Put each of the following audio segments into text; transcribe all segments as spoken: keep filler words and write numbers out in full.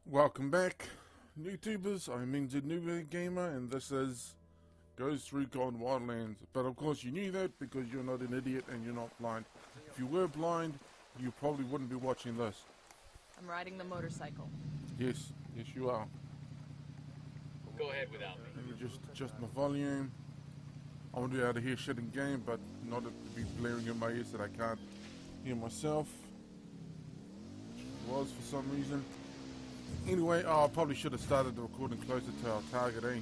Welcome back, YouTubers. I'm Minzy Newbie Gamer, and this is Ghost Recon Wildlands. But of course, you knew that because you're not an idiot and you're not blind. If you were blind, you probably wouldn't be watching this. I'm riding the motorcycle. Yes, yes, you are. Go ahead without me. Let me just adjust my volume. I want to be able to hear shit in game, but not it to be blaring in my ears that I can't hear myself. Which was for some reason. Anyway, oh, I probably should have started the recording closer to our target, eh?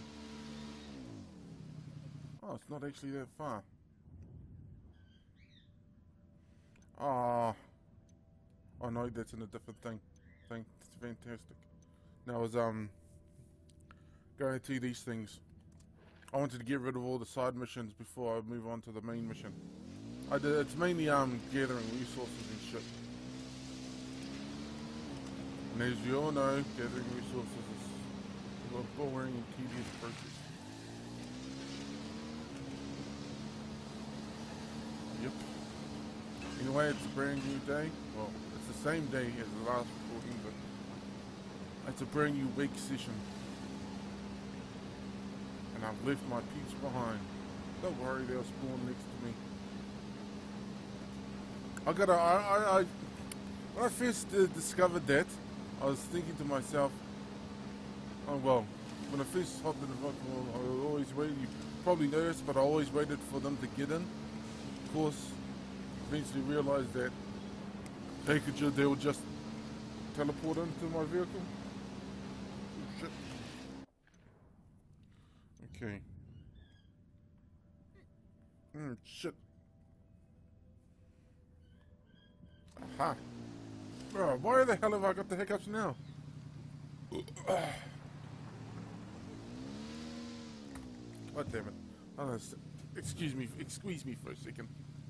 Oh, it's not actually that far. Ah, oh, oh no, that's in a different thing. Thing, it's fantastic. Now, as um, going to these things, I wanted to get rid of all the side missions before I move on to the main mission. I did. It's mainly um gathering resources and shit. And as you all know, gathering resources is a boring and tedious process. Yep. Anyway, it's a brand new day. Well, it's the same day as the last recording, but it's a brand new week session. And I've left my peeps behind. Don't worry, they'll spawn next to me. I gotta, I, I, I when I first uh, discovered that, I was thinking to myself, oh well, when I first hopped in the vehicle, I always waited, you probably noticed, but I always waited for them to get in. Of course, eventually realized that they could just, they would just teleport into my vehicle. Oh, shit. Okay. Mm, shit. Aha. Bro, why the hell have I got the hiccups now? God damn it. Oh, excuse me, excuse me for a second.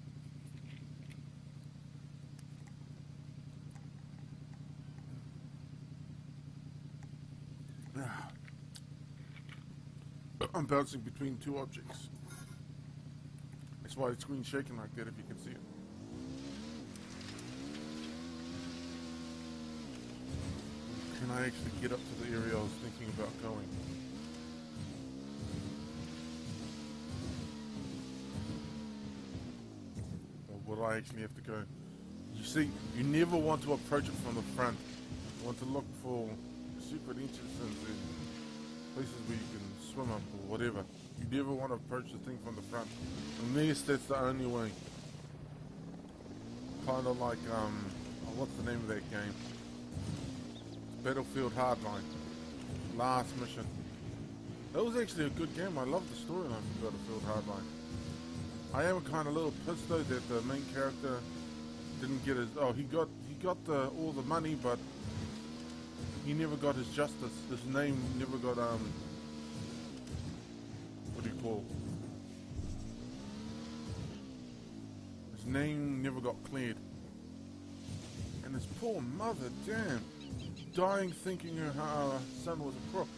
I'm bouncing between two objects. That's why the screen's shaking like that, if you can see it. Can I actually get up to the area I was thinking about going? Or will I actually have to go? You see, you never want to approach it from the front. You want to look for secret entrances and places where you can swim up or whatever. You never want to approach the thing from the front. Unless that's the only way. Kind of like, um, oh, what's the name of that game? Battlefield Hardline. Last mission. That was actually a good game. I love the storyline for Battlefield Hardline. I am kind of a little pissed though that the main character didn't get his. Oh, he got he got the all the money, but he never got his justice. His name never got um. What do you call? His name never got cleared. And his poor mother, damn. Dying thinking her uh, son was a crook.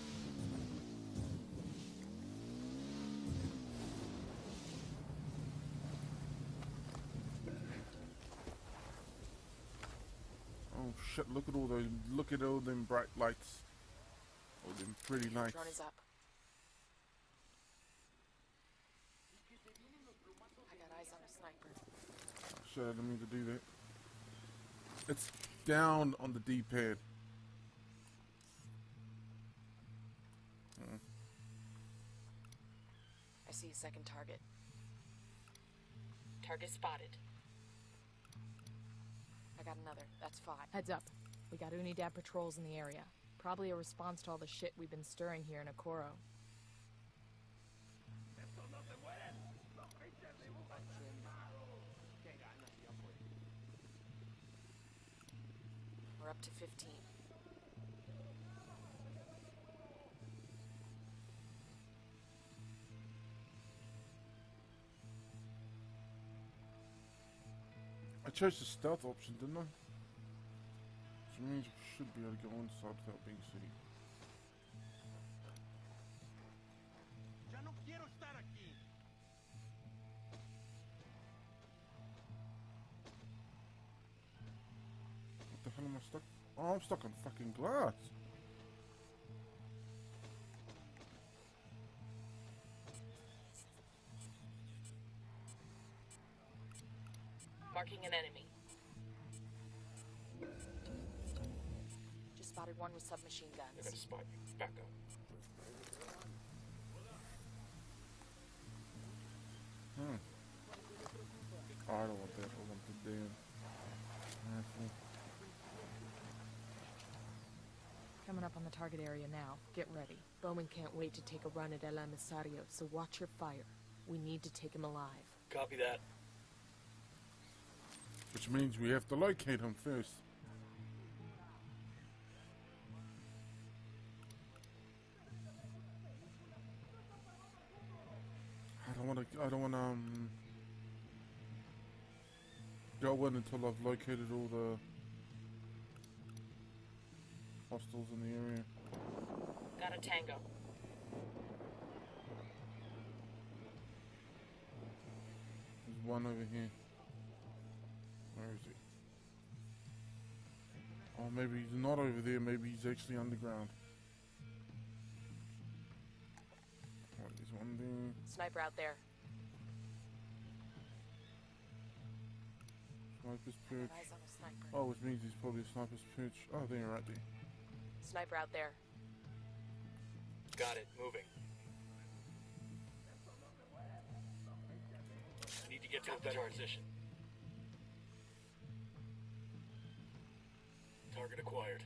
Oh shit, look at all those, look at all them bright lights. All them pretty lights. Drone is up. I got eyes on a sniper. Oh shit, I didn't mean to do that. It's down on the D-pad. I see a second target. Target spotted. I got another. That's five. Heads up. We got Unidad patrols in the area. Probably a response to all the shit we've been stirring here in Okoro. We're up to fifteen. I chose the stealth option, didn't I? Which means we should be able to go inside without being seen. Ya no quiero estar aquí. What the hell am I stuck? Oh, I'm stuck on fucking glass. Marking an enemy. Just spotted one with submachine They're guns. gonna spot you. Back up. Hmm. Oh, I don't want that. I want the damn rifle. Coming up on the target area now. Get ready. Bowman can't wait to take a run at El Emisario, so watch your fire. We need to take him alive. Copy that. Which means we have to locate him first. I don't want to. I don't want to um, go in until I've located all the hostiles in the area. Got a tango. There's one over here. Where is he? Oh, maybe he's not over there. Maybe he's actually underground. Oh, there's one there. Sniper out there. Sniper's perch. Eyes on a sniper. Oh, which means he's probably a sniper's perch. Oh, there, right there. Sniper out there. Got it. Moving. I need to get to a better position. Target acquired.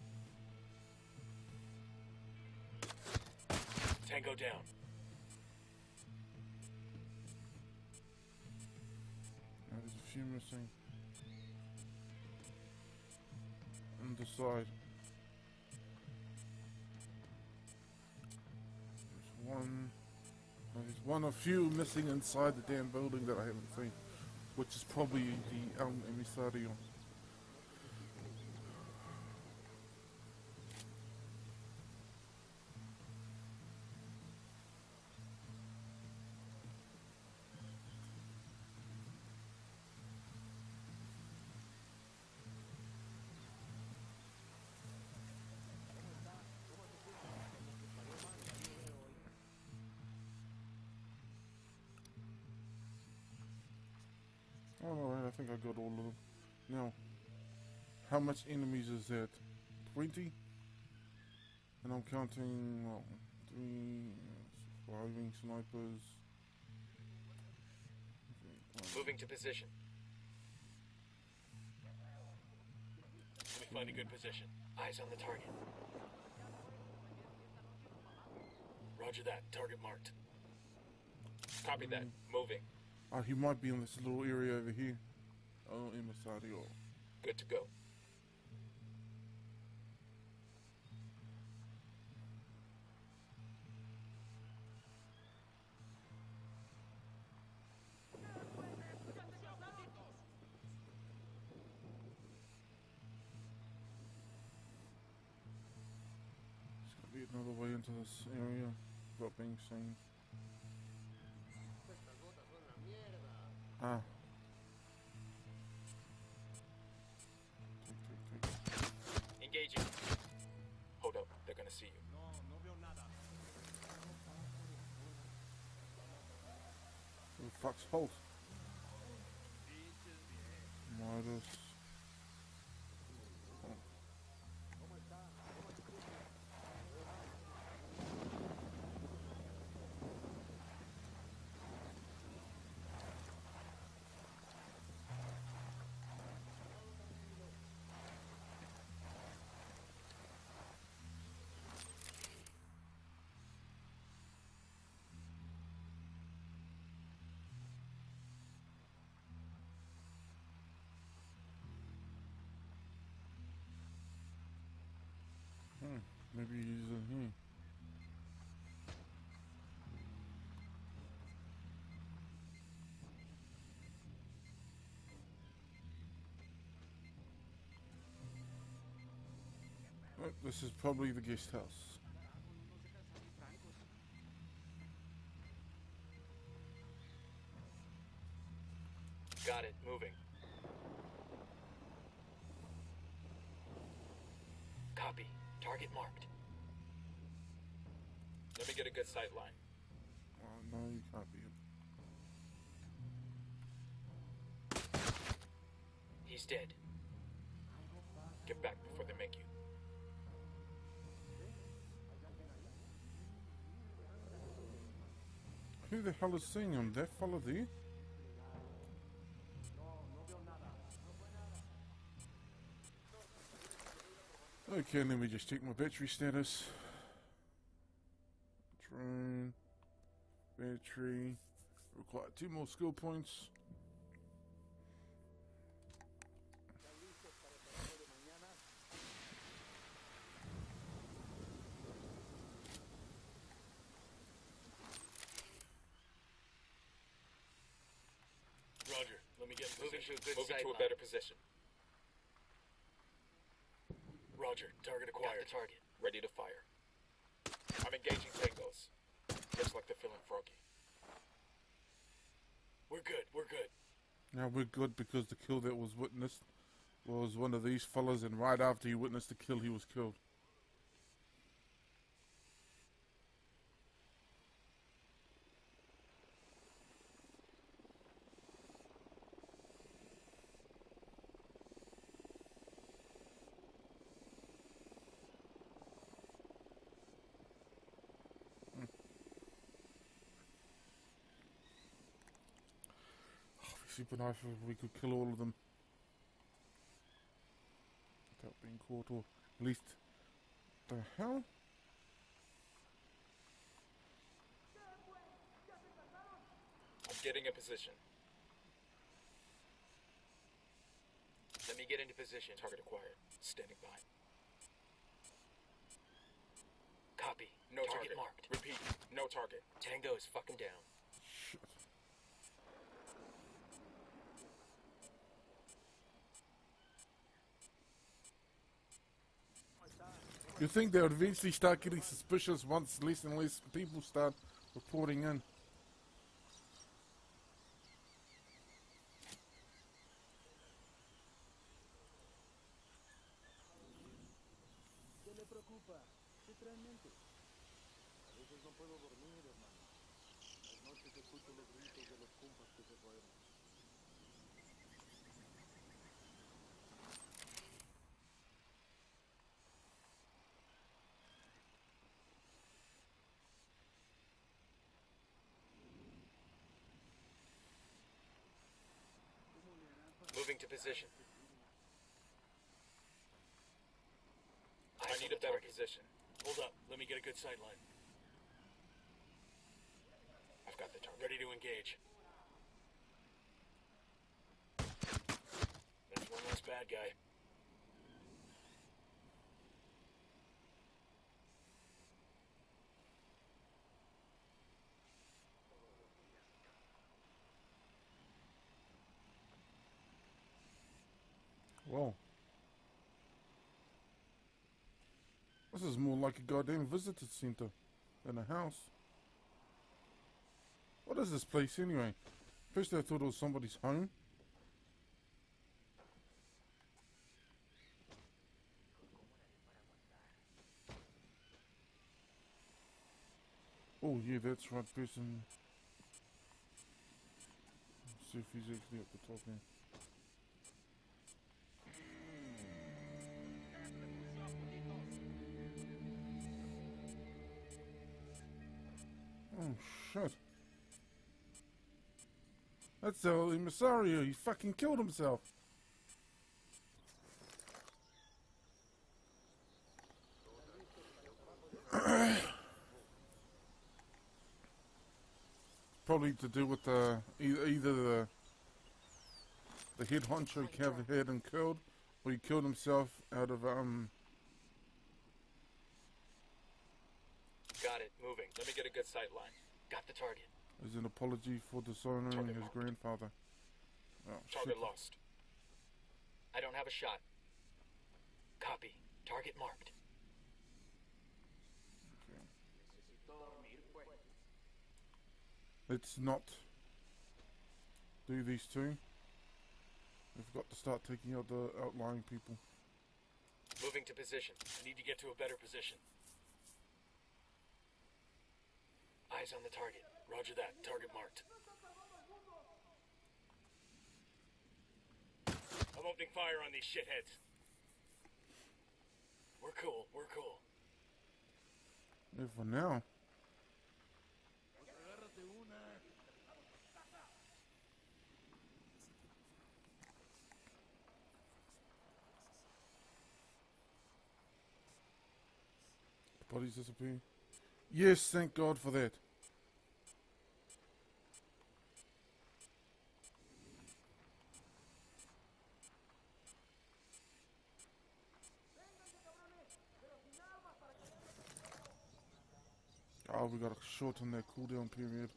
Tango down. Now there's a few missing. On the side. There's one. No, there's one or few missing inside the damn building that I haven't seen. Which is probably the El Emisario. Oh, alright, I think I got all of them. Now, how much enemies is that? twenty? And I'm counting, well, three surviving snipers. Moving to position. Let me find a good position. Eyes on the target. Roger that. Target marked. Copy that. Moving. Oh, he might be in this little area over here. Oh, Emisario. Good to go. There's gotta be another way into this area without being seen. Ah. Take, take, take. Engaging. Hold up. They're gonna see you. No, no veo nada. Who the fuck's Holt? Midas. Oh. Hmm, maybe he's in here. Oh, this is probably the guest house. Got it. Moving. Copy. Target marked. Let me get a good sight line. Oh no, you can't be him. He's dead. Get back before they make you. Who the hell is seeing him? That fella there? Okay, let me just check my battery status. Drone. Battery. Require two more skill points. Roger, let me get in Moving position. to a good Moving sight to a line. better position. Roger, target Got acquired. the target. Ready to fire. I'm engaging tangos. Just like they're feeling froggy. We're good, we're good. Now we're good because the kill that was witnessed was one of these fellas, and right after he witnessed the kill, he was killed. Super nice if we could kill all of them without being caught, or at least the hell? I'm getting a position. Let me get into position. Target acquired. Standing by. Copy. No target. target marked. Repeat. No target. Tango is fucking down. Shit. You think they would eventually start getting suspicious once less and less people start reporting in? ¿Qué le preocupa? Literalmente. A veces no puedo dormir, hermano. Las noches escucho los gritos de los compas que se fueron. Moving to position. I Eyes need on a the better target. position. Hold up. Let me get a good sight line. I've got the target. Ready to engage. There's one less bad guy. Whoa. This is more like a goddamn visitor center than a house. What is this place anyway? First I thought it was somebody's home. Oh yeah, that's right person. Let's see if he's actually at the top here. Oh shit. That's El Emisario, he fucking killed himself. Probably to do with the either, either the the head honcho Kev had him killed, or he killed himself out of um Got it. Moving. Let me get a good sight line. Got the target. as an apology for dishonoring Target his marked. grandfather. Oh, Target shit. lost. I don't have a shot. Copy. Target marked. Let's not do these two. We've got to start taking out the outlying people. Moving to position. I need to get to a better position. Eyes on the target. Roger that. Target marked. I'm opening fire on these shitheads. We're cool, we're cool. Yeah, for now. Pues agárrate una. The bodies disappear. Yes, thank God for that. Oh, we got to shorten that cooldown period.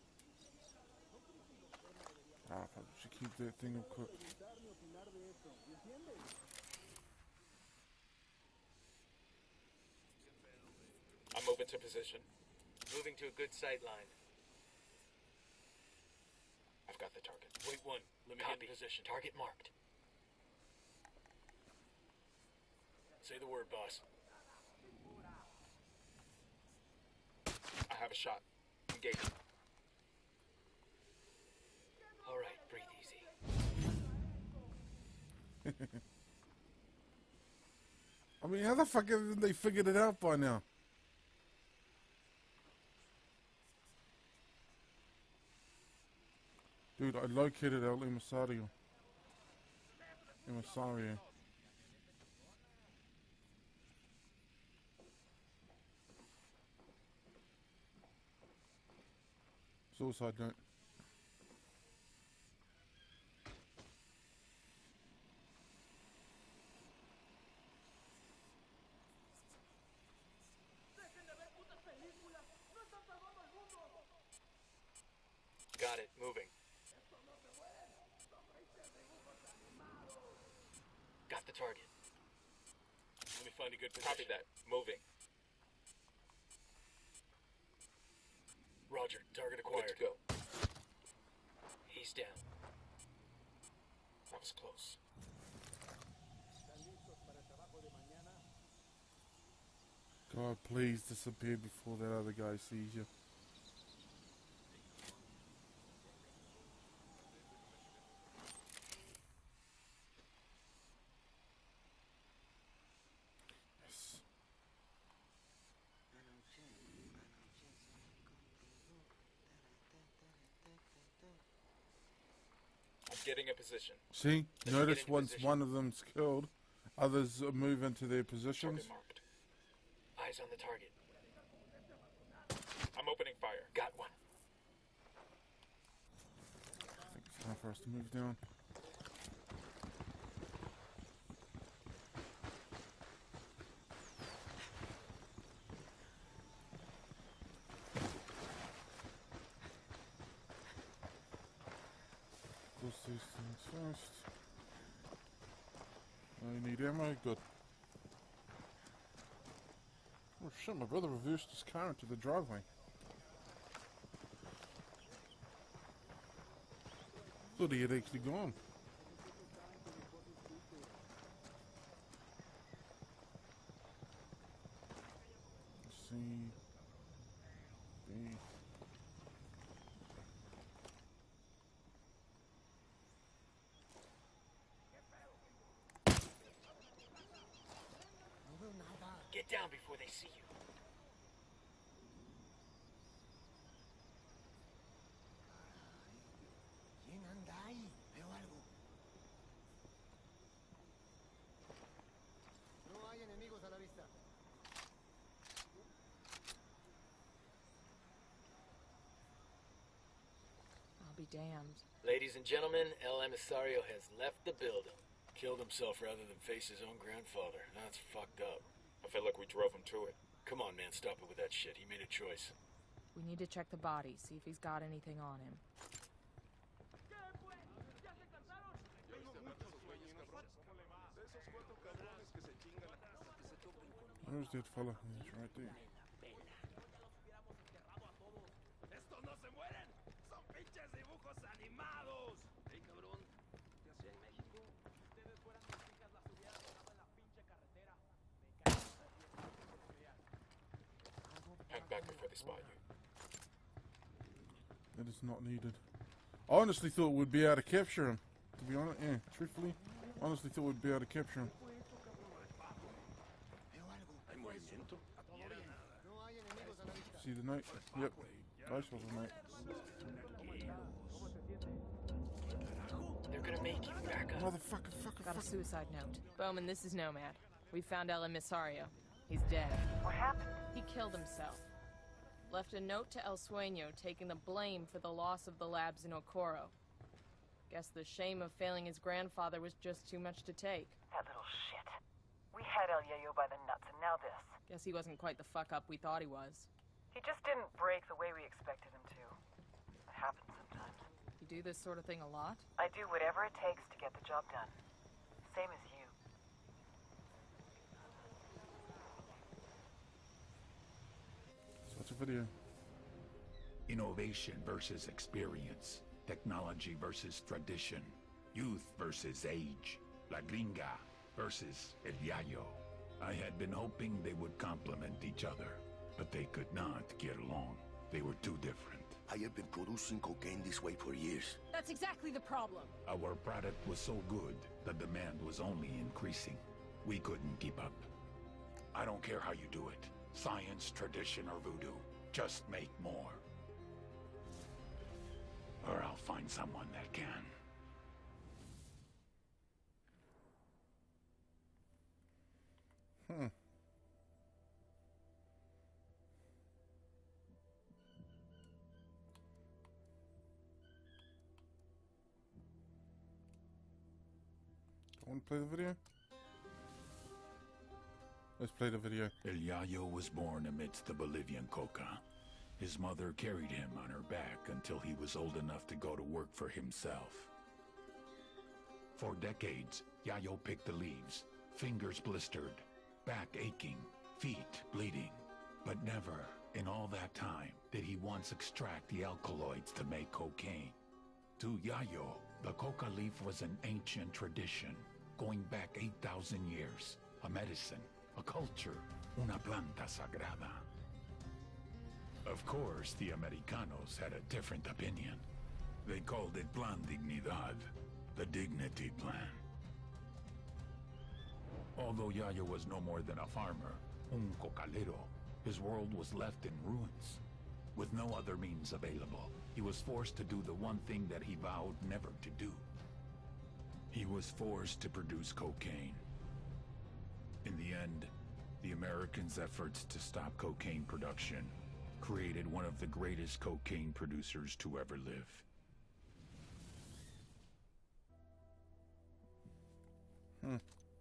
Ah, probably should keep that thing equipped. Preguntar ni opinar de esto. ¿Me entiendes? I'm moving to position. Moving to a good sight line. I've got the target. Wait one. Let me Copy. get in position. Target marked. Say the word, boss. I have a shot. Engaging. All right, breathe easy. I mean, how the fuck haven't they figured it out by now? Dude, I located El Emisario. Emisario. Suicide note. Got it. Moving. Got the target. Let me find a good position. Copy that. Moving. Roger. Target Good acquired. to go. He's down. That was close. ¿Están listos para el trabajo de mañana? God, please disappear before that other guy sees you. Yes. I'm getting a position. See? Let me Notice get into once position. one of them's killed, others uh, move into their positions. Target marked. Eyes on the target. I'm opening fire. Got one. I think it's time for us to move down. Close these things first. I need ammo, good. Oh shit, my brother reversed his car into the driveway. Thought he had actually gone. Let's see. B. Get down before they see you. ¿Quién anda ahí? Veo algo. No hay enemigos a la vista. I'll be damned. Ladies and gentlemen, El Emisario has left the building. Killed himself rather than face his own grandfather. That's fucked up. I feel like we drove him to it. Come on, man, stop it with that shit. He made a choice. We need to check the body, see if he's got anything on him. Where's that fella? He's right there. ¡Estos no se mueren! ¡Son pinches dibujos animados! ¡Ey, cabrón! ¿Qué hacía en México? Si ustedes fueran mis hijas, las hubieran dejado en la pinche carretera. Me cago Hang back before they spot you. That is not needed. I honestly thought we'd be able to capture him. To be honest, yeah, truthfully. Honestly thought we'd be able to capture him. ¿Hay movimiento? See the note? Yep. Those was a note. They're gonna make you back up. Motherfucker, fucker, Got a fucker. suicide note. Bowman, this is Nomad. We found El Emisario. He's dead. What happened? He killed himself. Left a note to El Sueño taking the blame for the loss of the labs in Okoro. Guess the shame of failing his grandfather was just too much to take. That little shit. We had El Yayo by the nuts, and now this. Guess he wasn't quite the fuck up we thought he was. He just didn't break the way we expected him to. It happens sometimes. You do this sort of thing a lot? I do whatever it takes to get the job done. Same as you. Such a video. Innovation versus experience. Technology versus tradition. Youth versus age. La Gringa versus El Yayo. I had been hoping they would complement each other, but they could not get along. They were too different. I have been producing cocaine this way for years. That's exactly the problem. Our product was so good, the demand was only increasing. We couldn't keep up. I don't care how you do it. Science, tradition, or voodoo. Just make more. Or I'll find someone that can. Hmm. I want to play the video. Let's play the video. El Yayo was born amidst the Bolivian coca. His mother carried him on her back until he was old enough to go to work for himself. For decades, Yayo picked the leaves, fingers blistered, back aching, feet bleeding. But never, in all that time, did he once extract the alkaloids to make cocaine. To Yayo, the coca leaf was an ancient tradition, going back eight thousand years. A medicine, a culture, una planta sagrada. Of course, the Americanos had a different opinion. They called it Plan Dignidad, the Dignity Plan. Although Yayo was no more than a farmer, un cocalero, his world was left in ruins. With no other means available, he was forced to do the one thing that he vowed never to do. He was forced to produce cocaine. In the end, the Americans' efforts to stop cocaine production created one of the greatest cocaine producers to ever live. Hmm.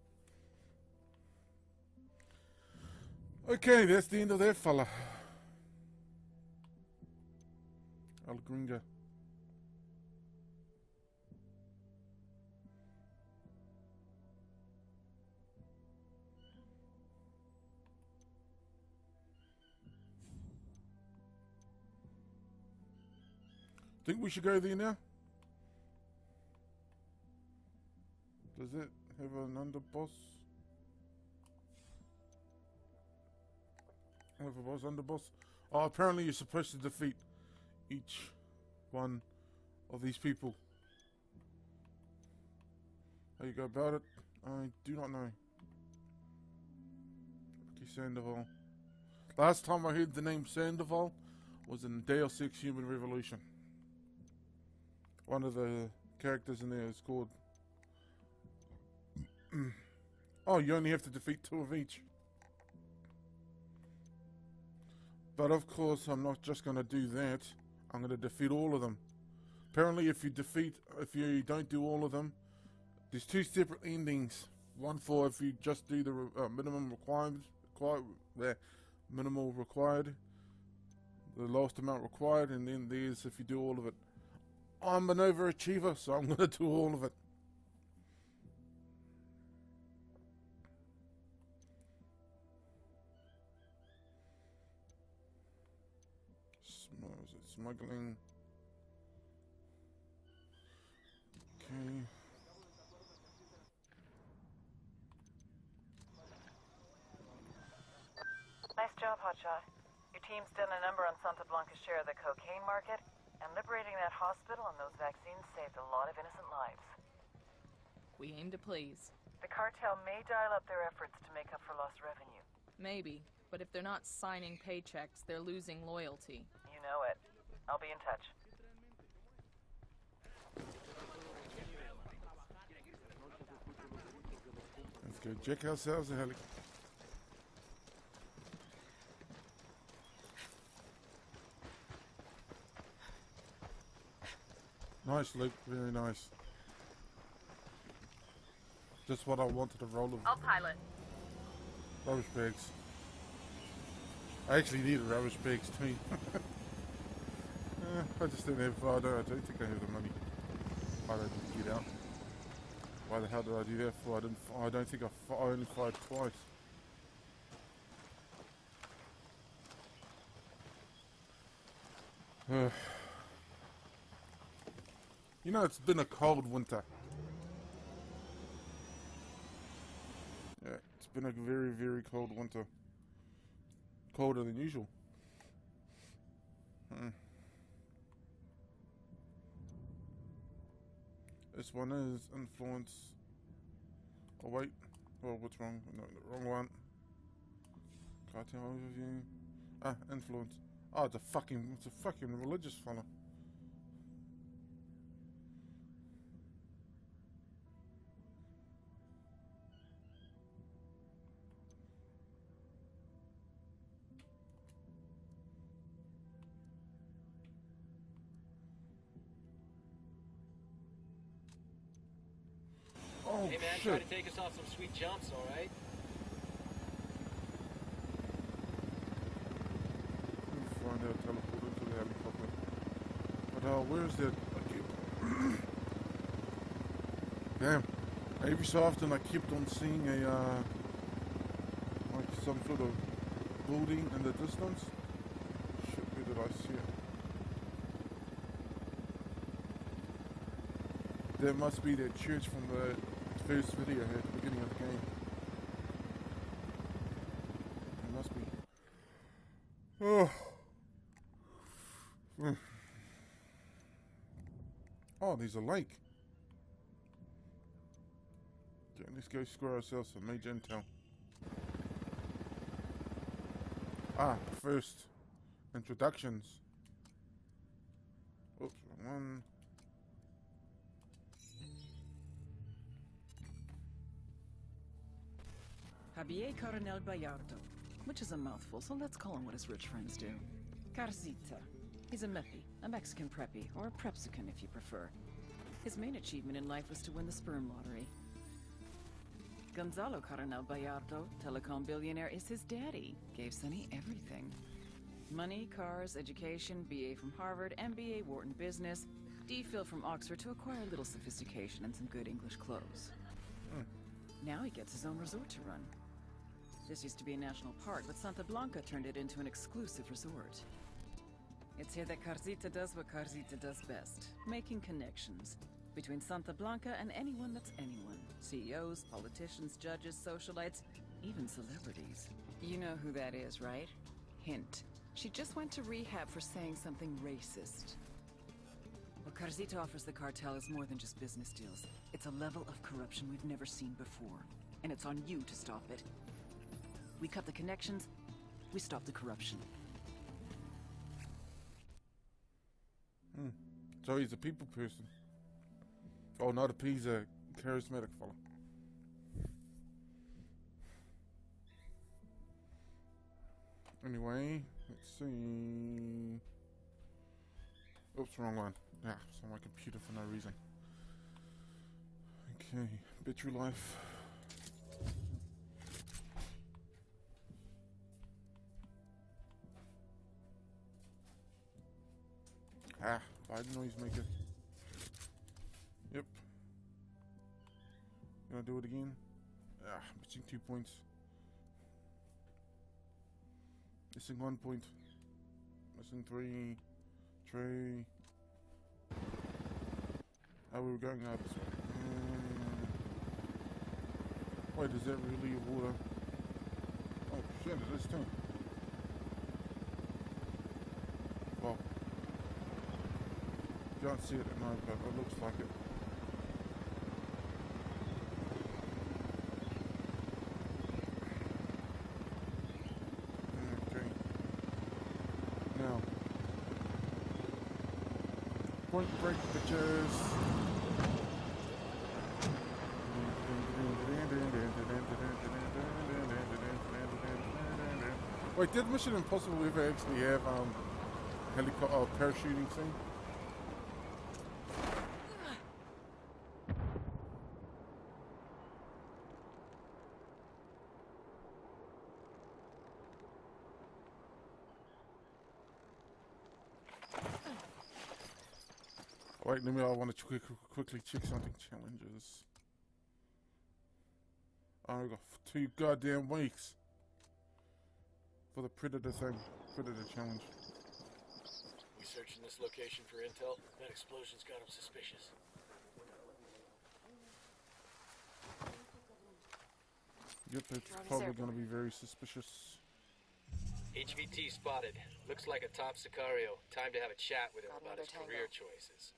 Okay, that's the end of that fella. El Gringa. Think we should go there now? Does it have an underboss? Overboss, underboss? Oh, apparently you're supposed to defeat each one of these people. How you go about it? I do not know. Okay, Sandoval. Last time I heard the name Sandoval was in Deus Ex Human Revolution. One of the characters in there is called... Oh, you only have to defeat two of each. But of course, I'm not just going to do that. I'm going to defeat all of them. Apparently, if you defeat, if you don't do all of them, there's two separate endings. One for if you just do the uh, minimum required, required uh, minimal required, the lowest amount required, and then there's if you do all of it. I'm an overachiever, so I'm going to do all of it. Sm- is it smuggling? Okay. Nice job, Hotshot. Your team's done a number on Santa Blanca's share of the cocaine market, and liberating that hospital and those vaccines saved a lot of innocent lives. We aim to please. The cartel may dial up their efforts to make up for lost revenue. Maybe, but if they're not signing paychecks, they're losing loyalty. You know it. I'll be in touch. Let's go check ourselves a heli. Nice, Luke. Very nice. Just what I wanted, a roll of I'll pilot. rubbish bags. I actually needed rubbish bags too. uh, I just didn't have, I don't, I don't think I have the money. I don't get out. Why the hell did I do that for? I didn't, I don't think I, I only fired twice. Uh, you know, it's been a cold winter. Yeah, it's been a very, very cold winter. Colder than usual. Hmm. This one is influence. Oh wait. Well, what's wrong? No, the wrong one. Cartel overview. Ah, influence. Oh, it's a fucking, it's a fucking religious fella. Oh, hey man, shit. try to take us off some sweet jumps, alright? Find out, teleport into the helicopter. But uh, where's that? I keep Damn. Every so often I kept on seeing a, uh, like some sort of building in the distance. Shit, where did I see it? That must be that church from the first video here at the beginning of the game. It must be. Oh. Mm. Oh, there's a lake. Okay, let's go score ourselves some major intel. Ah, first introductions. Oops, wrong one. Javier Coronel Bayardo, which is a mouthful, so let's call him what his rich friends do. Carcita. He's a meppy, a Mexican preppy, or a prepsican if you prefer. His main achievement in life was to win the sperm lottery. Gonzalo Coronel Bayardo, telecom billionaire, is his daddy. Gave Sonny everything. Money, cars, education, B A from Harvard, M B A Wharton Business, D Phil from Oxford to acquire a little sophistication and some good English clothes. Mm. Now he gets his own resort to run. This used to be a national park, but Santa Blanca turned it into an exclusive resort. It's here that Carcita does what Carcita does best, making connections between Santa Blanca and anyone that's anyone. C E Os, politicians, judges, socialites, even celebrities. You know who that is, right? Hint. She just went to rehab for saying something racist. What Carcita offers the cartel is more than just business deals. It's a level of corruption we've never seen before. And it's on you to stop it. We cut the connections, we stop the corruption. Hmm. So he's a people person. Oh, not a he's a charismatic fella. Anyway, let's see. Oops, wrong one. Yeah, it's on my computer for no reason. Okay, battery life. Ah, Biden noisemaker. Yep. Gonna do it again. Ah, missing two points. Missing one point. Missing three. Three. Oh, we were going up. Um, wait, is that really water? Oh shit, it is too. Well, you can't see it at night, but it looks like it. Point break, bitches. Wait, did Mission Impossible ever actually have um helicopter uh, parachuting thing? Wait, let me. I want to quick, quickly check something. Challenges. Oh, I got two goddamn weeks for the Predator thing. Predator challenge. We searching this location for intel? That explosion's got him suspicious. Yep, it's probably going to be very suspicious. H V T spotted. Looks like a top Sicario. Time to have a chat with him Got about his another career tango. choices.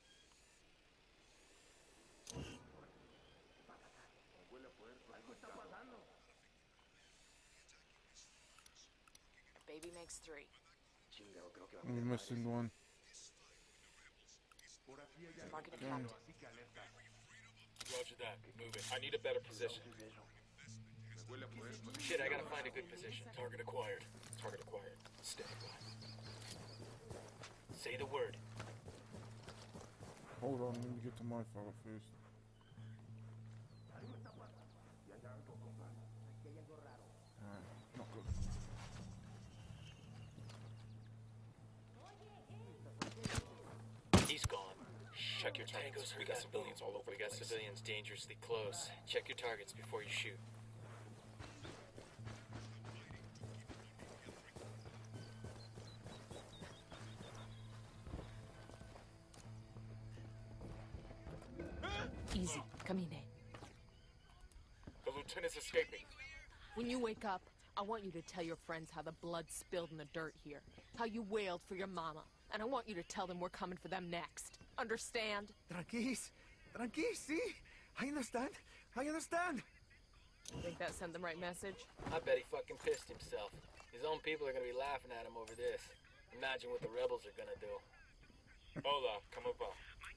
Baby makes three. I'm missing one. Market Damn. account. Roger that. Move it. I need a better position. Shit, I gotta find a good position. Target acquired. Target acquired. Stand by. Say the word. Hold on, let me get to my file first. Alright, not good. He's gone. Check your targets. Tangos, We got civilians all over We the got place. civilians dangerously close. Check your targets before you shoot. Easy. Camine. The lieutenant's escaping. When you wake up, I want you to tell your friends how the blood spilled in the dirt here. How you wailed for your mama. And I want you to tell them we're coming for them next. Understand? Tranquis. Tranquis, see? I understand. I understand. Think that sent the right message? I bet he fucking pissed himself. His own people are gonna be laughing at him over this. Imagine what the rebels are gonna do. Hola, como va?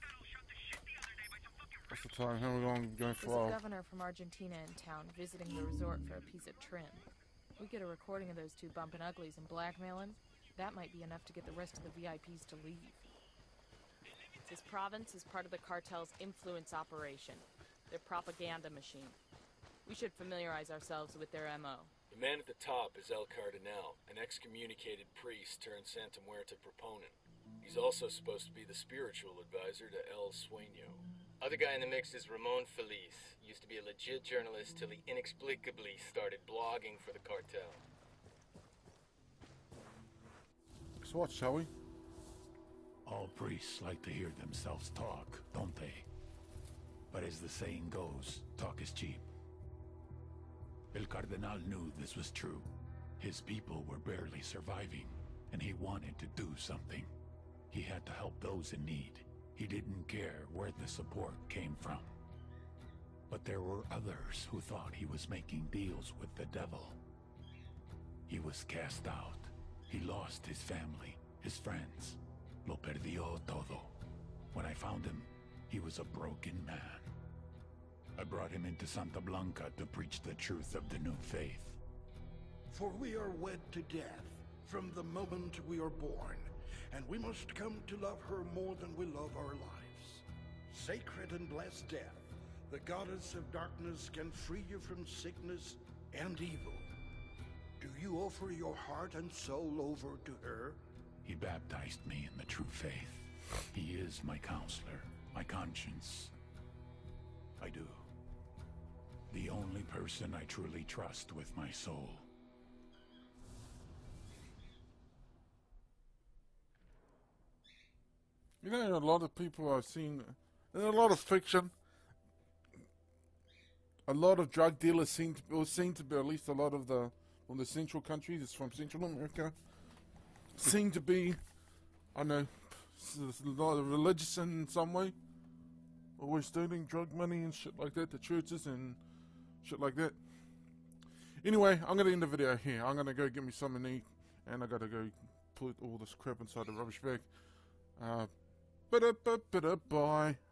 What's the time? How long are we going There's for? a governor from Argentina in town visiting the resort for a piece of trim. We get a recording of those two bumping uglies and blackmail him. That might be enough to get the rest of the V I Ps to leave. This province is part of the cartel's influence operation, their propaganda machine. We should familiarize ourselves with their M O. The man at the top is El Cardinal, an excommunicated priest turned Santa Muerta proponent. He's also supposed to be the spiritual advisor to El Sueño. Other guy in the mix is Ramon Feliz. Used to be a legit journalist till he inexplicably started blogging for the cartel. So what, shall we? All priests like to hear themselves talk, don't they? But as the saying goes, talk is cheap. El Cardinal knew this was true. His people were barely surviving, and he wanted to do something. He had to help those in need. He didn't care where the support came from. But there were others who thought he was making deals with the devil. He was cast out. He lost his family, his friends. Lo perdió todo. When I found him, he was a broken man. I brought him into Santa Blanca to preach the truth of the new faith. For we are wed to death from the moment we are born, and we must come to love her more than we love our lives. Sacred and blessed death, the goddess of darkness can free you from sickness and evil. Do you offer your heart and soul over to her? He baptized me in the true faith. He is my counselor, my conscience. I do. The only person I truly trust with my soul. You know, a lot of people I've seen, in a lot of fiction, a lot of drug dealers seem to, or seem to be, at least a lot of the, from the central countries, it's from Central America, seem to be, I don't know, a lot of religious in some way. Always stealing drug money and shit like that, the churches and shit like that. Anyway, I'm going to end the video here. I'm going to go get me something to eat, and I got to go put all this crap inside the rubbish bag. Uh, Ba-da-ba-ba-da-bye.